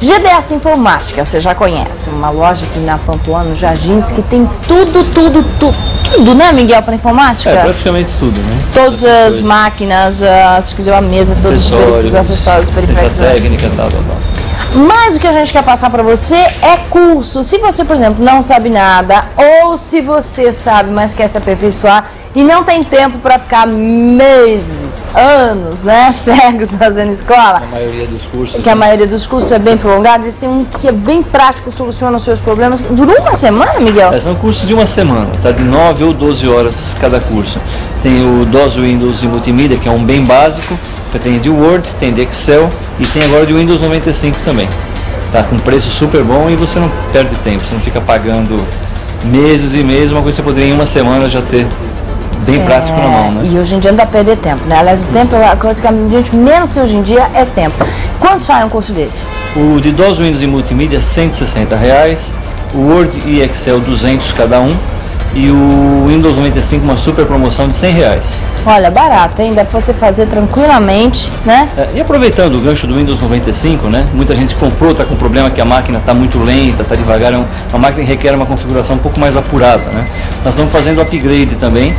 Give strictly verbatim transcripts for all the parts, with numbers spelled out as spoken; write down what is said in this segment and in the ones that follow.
G D S Informática, você já conhece, uma loja aqui na Pamplona, no Jardins, que tem tudo, tudo, tudo, tudo, né, Miguel, para informática? É, praticamente tudo, né? Todas as máquinas, uh, se quiser a mesa, todos os periféricos, acessórios, periféricos. técnica, tal, tal, tal. Mas o que a gente quer passar para você é curso. Se você, por exemplo, não sabe nada, ou se você sabe, mas quer se aperfeiçoar e não tem tempo para ficar meses, anos, né, cegos fazendo escola. A maioria dos cursos. Que a maioria dos cursos é bem prolongado. Eles têm um que é bem prático, soluciona os seus problemas. Dura uma semana, Miguel? É, são cursos de uma semana, tá? De nove ou doze horas cada curso. Tem o DOS, Windows e Multimídia, que é um bem básico. Tem de Word, tem de Excel e tem agora de Windows noventa e cinco também. Tá com preço super bom e você não perde tempo, você não fica pagando meses e meses, uma coisa que você poderia em uma semana já ter bem é, prático na mão, né? E hoje em dia não dá pra perder tempo, né? Aliás, o tempo é a coisa que a gente menos tem hoje em dia é tempo. Quanto sai um curso desse? O de DOS, Windows e Multimídia, cento e sessenta reais, o Word e Excel, duzentos cada um, e o Windows noventa e cinco, uma super promoção de cem reais. Olha, barato, hein? Dá pra você fazer tranquilamente, né? É, e aproveitando o gancho do Windows noventa e cinco, né? Muita gente comprou, tá com problema que a máquina tá muito lenta, tá devagar, é uma máquina que requer uma configuração um pouco mais apurada, né? Nós estamos fazendo upgrade também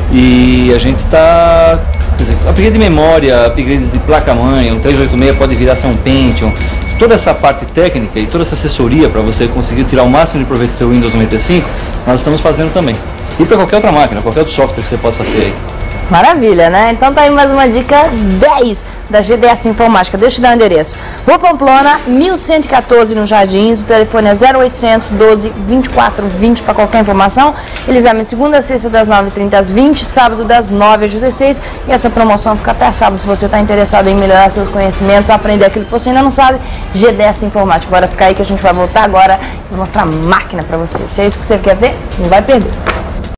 e a gente está, quer dizer, upgrade de memória, upgrade de placa-mãe, um trezentos e oitenta e seis pode virar ser um Pentium. Toda essa parte técnica e toda essa assessoria para você conseguir tirar o máximo de proveito do seu Windows noventa e cinco, nós estamos fazendo também. E para qualquer outra máquina, qualquer outro software que você possa ter aí. Maravilha, né? Então tá aí mais uma dica dez da G D S Informática. Deixa eu dar o endereço. Rua Pamplona, mil cento e quatorze no Jardins. O telefone é zero oitocentos, doze, vinte e quatro, vinte para qualquer informação. Eles abrem segunda a sexta das nove e trinta às vinte, sábado das nove às dezesseis. E essa promoção fica até sábado. Se você está interessado em melhorar seus conhecimentos, aprender aquilo que você ainda não sabe, G D S Informática. Bora ficar aí que a gente vai voltar agora e mostrar a máquina para você. Se é isso que você quer ver, não vai perder.